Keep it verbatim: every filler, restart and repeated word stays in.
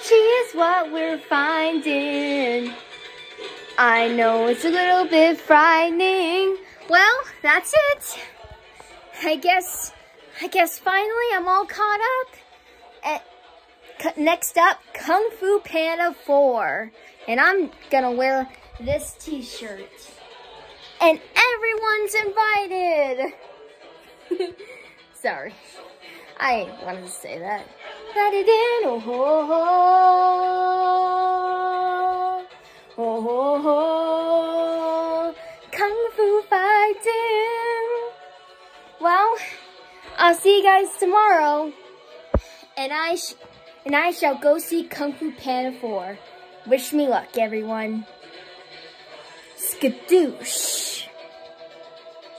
Technology is what we're finding. I know it's a little bit frightening. Well, that's it. I guess, I guess finally I'm all caught up. And next up, Kung Fu Panda four. And I'm gonna wear this t-shirt. And everyone's invited. Sorry, I wanted to say that. Let it in, oh ho ho, oh ho ho, Kung Fu fighting. Well, I'll see you guys tomorrow, and I sh and I shall go see Kung Fu Panda four. Wish me luck, everyone. Skadoosh.